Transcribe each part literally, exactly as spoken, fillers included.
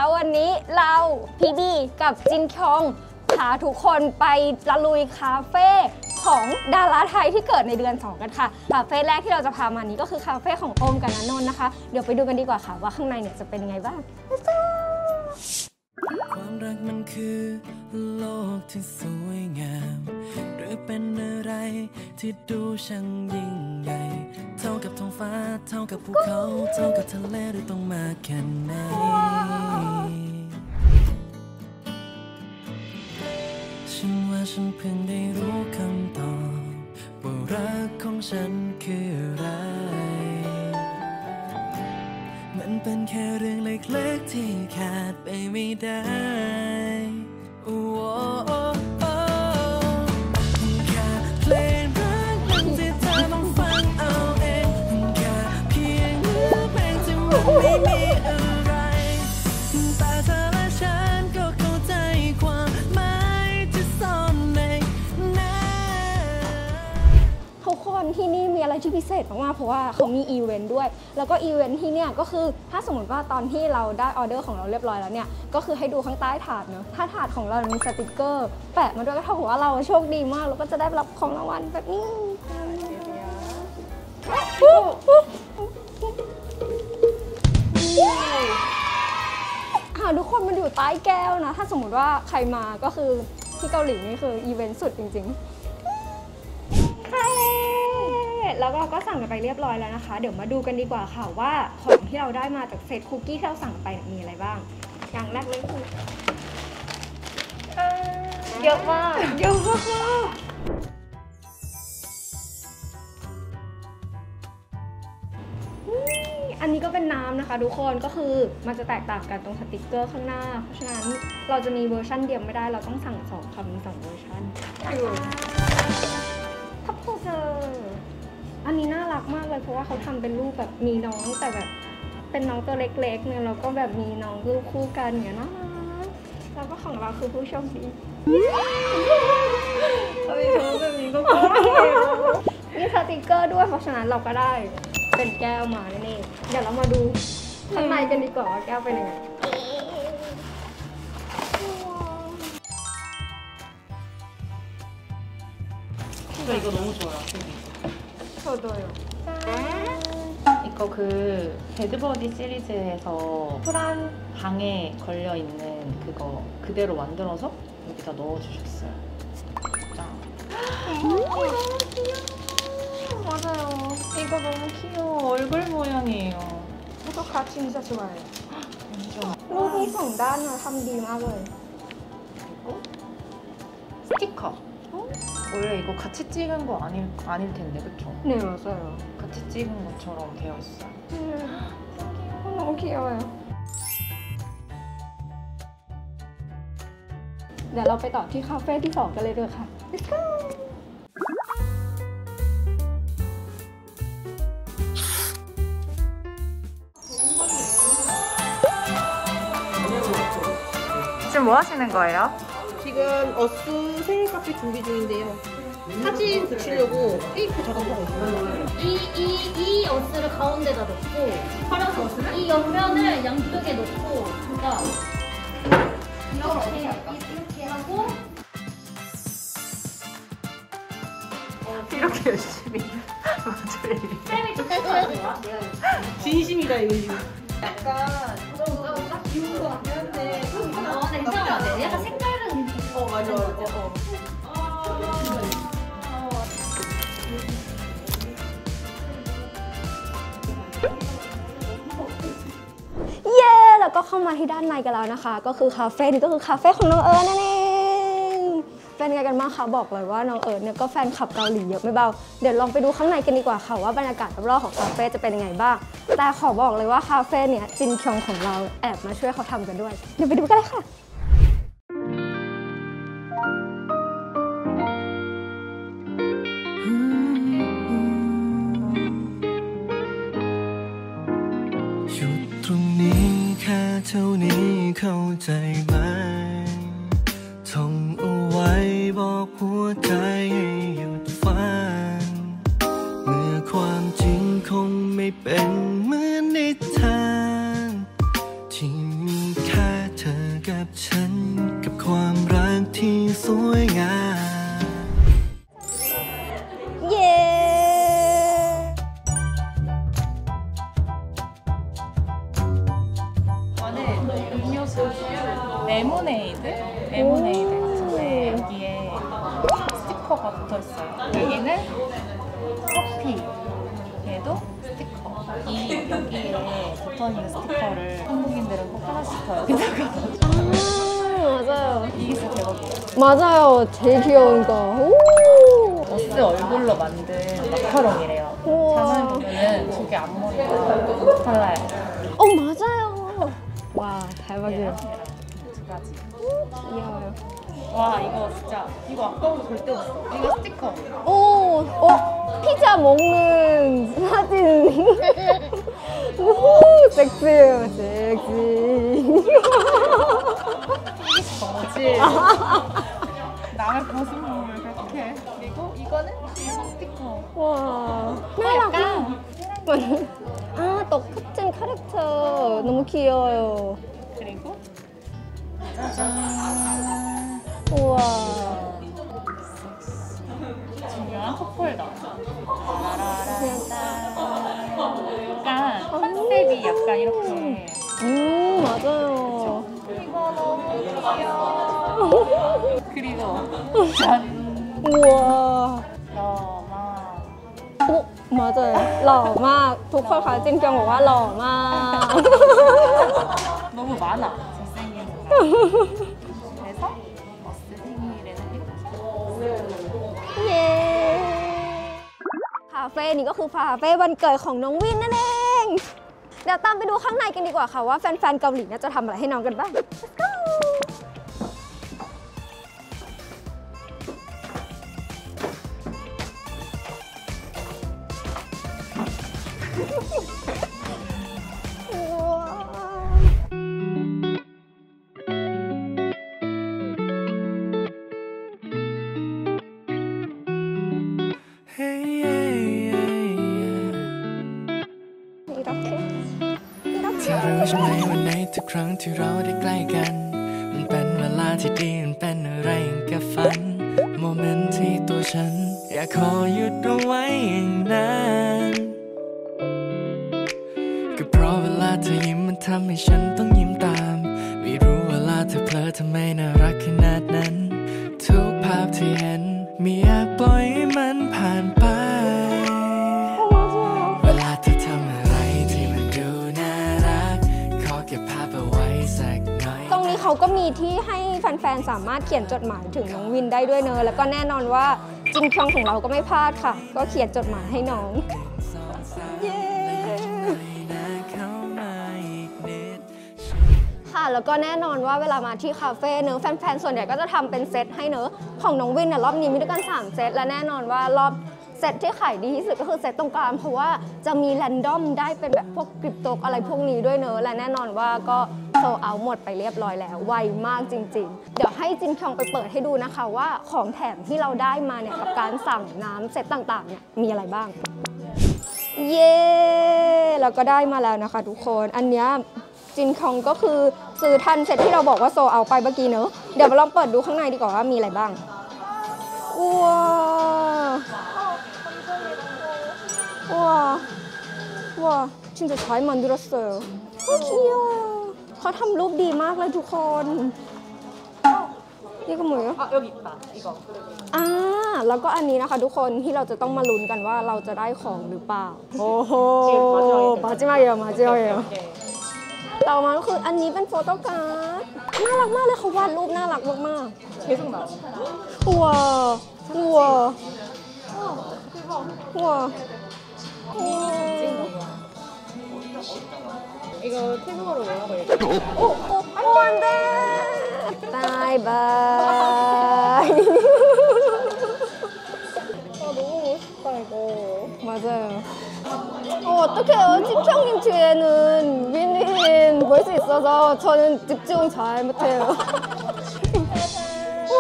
นะคะวันนี้เราพีดีกับจินคยองพาทุกคนไปตะลุยคาเฟ่ของดาราไทยที่เกิดในเดือนสองกันค่ะคาเฟ่แรกที่เราจะพามานี้ก็คือคาเฟ่ของโอมกับณนนท์นะคะเดี๋ยวไปดูกันดีกว่าค่ะว่าข้างในเนี่ยจะเป็นยังไงบ้างความรักมันคือโลกที่สวยงามหรือเป็นอะไรที่ดูช่างยิ่งใหญ่เท่ากับท้องฟ้าเท่ากับภูเขาเท่ากับทะเลหรือต้องมาแค่ไหนฉันว่าฉันเพิ่งได้รู้คำตอบว่ารักของฉันคืออะไรมันเป็นแค่เรื่องเล็กๆที่ขาดไปไม่ได้โอ้โอ้โอ้แค่เพลงรักนั้นที่เธอต้องฟังเอาเองแค่เพียงเนื้อเพลงที่มันไม่มีอะไรแต่เธอและฉันก็เข้าใจความหมายที่ซ่อนในนั้นทุกคนที่นี่มีอะไรที่พิเศษมากๆเพราะว่าเขามีอีเวนต์ด้วยแล้วก็อีเวนต์ที่เนี่ยก็คือถ้าสมมติว่าตอนที่เราได้ออเดอร์ของเราเรียบร้อยแล้วเนี่ยก็คือให้ดูข้างใต้ถาดเนอะถ้าถาดของเรามีสติกเกอร์แปะมาด้วยก็เท่ากับว่าเราโชคดีมากแล้วก็จะได้รับของรางวัลแบบนี้ทุกคนมันอยู่ใต้แก้วนะถ้าสมมติว่าใครมาก็คือที่เกาหลีนี่คืออีเวนต์สุดจริงๆแล้วเราก็สั่งกันไปเรียบร้อยแล้วนะคะเดี๋ยวมาดูกันดีกว่าค่ะว่าของที่เราได้มาจากเซตคุกกี้ที่เราสั่งไปมีอะไรบ้างอย่างแรกเลยคือเยอะมากเยอะมากอันนี้ก็เป็นน้ำนะคะทุกคนก็คือมันจะแตกต่างกันตรงสติกเกอร์ข้างหน้าเพราะฉะนั้นเราจะมีเวอร์ชันเดียวไม่ได้เราต้องสั่งสองคำมีสองเวอร์ชันทับโพเธออันนี้น่ารักมากเลยเพราะว่าเขาทำเป็นรูปแบบมีน้องแต่แบบเป็นน้องตัวเล็กๆเนี่ยเราก็แบบมีน้องรูปคู่กันอย่างน่ารักแล้วก็ของเราคือผู้โชคดีเรามีน้องแบบนี้ก็พอมีสติกเกอร์ด้วยเพราะฉะนั้นเราก็ได้เป็นแก้วมาแน่ๆเดี๋ยวเรามาดูข้างในกันดีกว่าว่าแก้วเป็นยังไง 이거 너무 좋아요. 저도요. 이거 그 배드버디 시리즈에서 푸란 방에 걸려 있는 그거 그대로 만들어서 여기다 넣어주셨어요. 짠. 너무 귀여워. 맞아요. 이거 너무 귀여워. 얼굴 모양이에요. 저도 가 진짜 좋아해요. 진짜. 루비 성단을 함디마을. 그리고 스티커. 원래 이거 같이 찍은 거 아닐, 아닐 텐데, 그쵸? 네, 맞아요. 같이 찍은 것처럼 되어 있어요. 음, 너무 귀여워요. เดี๋ยวเราไปต่อที่คาเฟ่ที่สองกันเลยด้วยค่ะ Let's go! 지금 뭐 하시는 거예요? 지금 어스 생일 카페 준비 중인데요. 사진 붙이려고 테이프 작업하고 있어요. 이, 이, 이 어스를 가운데다 넣고 팔아서 이 옆면을 양쪽에 넣고 그러니까 이렇게 이렇게 하고 이렇게 열심히 맞춰요. 쌤이 좀 해줘야 돼요. 진심이다 이거 지금. 약간 뭔가 귀여운 것 같긴 한데 어, 네, 괜찮아요. 네, 약간 색다른 어 맞아 맞아. 어. เย้แล้วก็เข้ามาที่ด้านในกันแล้วนะคะก็คือคาเฟ่นี่ก็คือคาเฟ่ของน้องเอิร์ธนั่นเองเป็นไงกันบ้างคะบอกเลยว่าน้องเอิร์ธเนี่ยก็แฟนคลับเกาหลีเยอะไม่เบาเดี๋ยวลองไปดูข้างในกันดีกว่าค่ะว่าบรรยากาศรอบๆของคาเฟ่จะเป็นยังไงบ้างแต่ขอบอกเลยว่าคาเฟ่เนี่ยจินคยองของเราแอบมาช่วยเขาทำกันด้วยเดี๋ยวไปดูกันเลยค่ะตรงนี้แค่เท่านี้เข้าใจไหมท่องเอาไว้บอกหัวใจให้หยุดฝันเมื่อความจริงคงไม่เป็นเหมือนนิทานที่มีแค่สวยงามเย้ 이거는 음료수 레모네이드 레모네이드인데 여기에 스티커가 붙어 있어요. 여기는 커피 얘도 스티커 이 여기에 붙어 있는 스티커를 한국인들은 꼭 하나씩 더 여기다가 아, 맞아요. 이게 진짜 대박이에요. 맞아요. 제일 귀여운 거. 오! 어스 얼굴로 만든 마카롱이래요. 우와. 자세히 보면은 저게 앞머리가 달라요. 어, 맞아요. 와, 대박이에요. 얘랑 얘랑 두 가지. 귀여워요. 와 이거 진짜 이거 아까워서 절대 없어. 이거 스티커. 오, 어, 피자 먹는 사진. 오, 섹시해요, 섹시. 뭐지? 남의 가슴을 그렇게 해. 그리고 이거는 스티커. 와, 약간. 아, 똑같은 캐릭터. 너무 귀여워요. 그리고 우와. 중요한 컵홀더. 약간 컨셉이 약간 이렇게. 음, 맞아요. 이거 너무 귀여워. 그리고 짠. 우와. 너마. 오, 맞아요. หล่อมาก ทุกคนคะจินเกียงบอกว่าหล่อมาก 너무 많아. 잘생긴 사람. 그래서 머스 생일에는 이렇게. เย้ คาเฟ่นี้ก็คือคาเฟ่วันเกิดของน้องวินนั่นเอง เดี๋ยวตามไปดูข้างในกันดีกว่าค่ะว่าแฟนๆเกาหลีเนี่ยจะทำอะไรให้น้องกันบ้าง Let's go เธอรู้ใช่ไหมว่าในทุกครั้งที่เราได้ใกล้กันมันเป็นเวลาที่ดีมันเป็นอะไรอย่างกับฝันโมเมนต์ที่ตัวฉันอยากขอหยุดเอาไว้อย่างนั้นก็เพราะเวลาเธอยิ้มมันทำให้ฉันต้องยิ้มตามไม่รู้เวลาเธอเผลอทำไมน่ารักขนาดนั้นทุกภาพที่เห็นไม่อยากปล่อยให้มันผ่านไปเวลาเธอทำอะไรที่มันดูน่ารักขอเก็บภาพเอาไว้สักหน่อยตรงนี้เขาก็มีที่ให้แฟนๆ สามารถเขียนจดหมายถึงน้องวินได้ด้วยเนอะแล้วก็แน่นอนว่าจินคยองของเราก็ไม่พลาดค่ะ ก็เขียนจดหมายให้น้อง เย้ ค่ะแล้วก็แน่นอนว่าเวลามาที่คาเฟ่เนอะแฟนๆ ส่วนใหญ่ก็จะทำเป็นเซตให้เนอะของน้องวินเนี่ยรอบนี้มีด้วยกันสามเซตและแน่นอนว่ารอบเซตที่ขายดีที่สุดก็คือเซตตรงกลางเพราะว่าจะมีแรนดอมได้เป็นแบบพวกกริปโตกอะไรพวกนี้ด้วยเนอะและแน่นอนว่าก็โซเอาหมดไปเรียบร้อยแล้วไวมากจริงๆเดี๋ยวให้จินคยองไปเปิดให้ดูนะคะว่าของแถมที่เราได้มาเนี่ยกับการสั่งน้ำเซตต่างๆเนี่ยมีอะไรบ้างเย้เราก็ได้มาแล้วนะคะทุกคนอันเนี้ยจินคองก็คือซื้อทันเสร็จที่เราบอกว่าโซเอาไปเมื่อกี้เนอะเดี๋ยวมาลองเปิดดูข้างในดีกว่าว่ามีอะไรบ้างว้าวว้าวว้าว진짜 잘 만들었어요 귀여워เขาทำรูปดีมากเลยทุกคนนี่ก็เหมือน 아 여기 있다 이거 อ่าแล้วก็อันนี้นะคะทุกคนที่เราจะต้องมาลุ้นกันว่าเราจะได้ของหรือเปล่าโอ้โหมาจิมาเยอะมาจิมาเยอะต่อมาก็คืออันนี้เป็นโฟโต้การ์ดน่ารักมากเลยเขาวาดรูปน่ารักมาก 계속 나와 ๆว้าวว้าวว้าว 이거 태국어로 뭐라고 얘기해? โอ้โอ้วันเดบายบาย 아 너무 멋있다 이거 맞아요. 어, 어떡해요. 찐평님 뒤에는 윈윈 볼 수 있어서 저는 집중 잘 못해요. 와,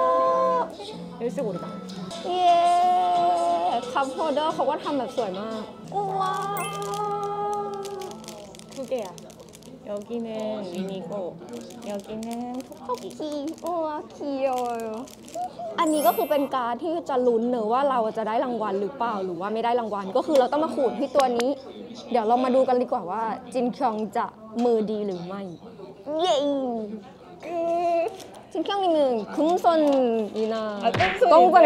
열쇠고리다 เย้คัพโฮเดอร์เขาก็ทำแบบสวยมากว้าว 두 개야 여기는 미니고 여기는 토끼. คีโอ้คีโออันนี้ก็คือเป็นการดที่จะลุ้นเนอะว่าเราจะได้รางวัลหรือเปล่าหรือว่าไม่ได้รางวัลก็คือเราต้องมาขูดที่ตัวนี้ เดี๋ยวเรามาดูกันดีกว่าว่าจินคยองจะมือดีหรือไม่เย้จินคยองนี่มันคุ้มซนนี่นะก้องซน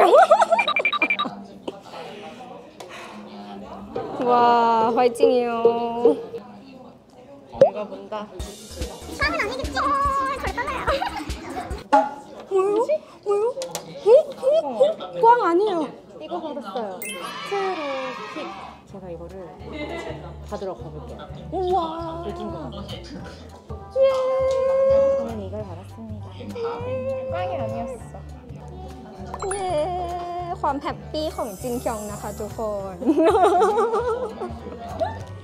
ว้า화이팅이요 내가 본다. 처음은 아니겠죠? 절단해요. 뭐요? 뭐요? 응? 응? 꽝 아니에요. 이거 받았어요. 스트로 킥. 제가 이거를 받으러 가볼게요. 우와. 요즘 거 같아요. 예. 저는 이걸 받았습니다. 꽝이 아니었어. เย้ความแฮปปี้ของจินคยองนะคะทุกคน